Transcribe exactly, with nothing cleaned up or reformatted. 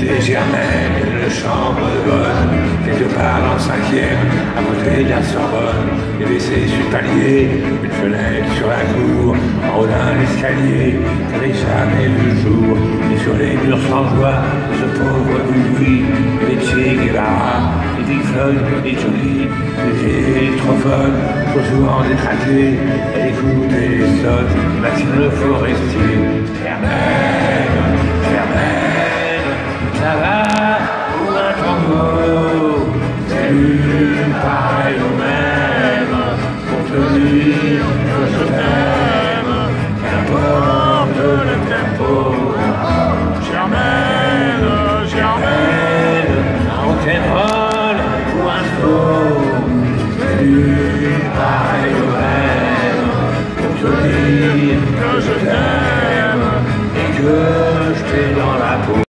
les Germaines, une chambre de bonne, quelque part dans le cinquième, à côté de la Sorbonne. Et baissé sur le palier, une fenêtre sur la cour, en haut d'un escalier, qu'avait jamais vu le jour. Et sur les murs sans joie, ce pauvre Louis, et les Che Guevara, les Big Floyd, les Johnny, les électrophones, trop souvent détraqués, elle écoutait les sottes, Maxime Le Forestier. Germaine, Germaine, ça va pour un tango, c'est une pareille au même, pour te dire que je t'aime, qu'importe le tempo. Germaine, Germaine, un rock'n'roll ou un slow, c'est une pareille au même, pour te dire que je t'aime et que je t'ai dans la peau.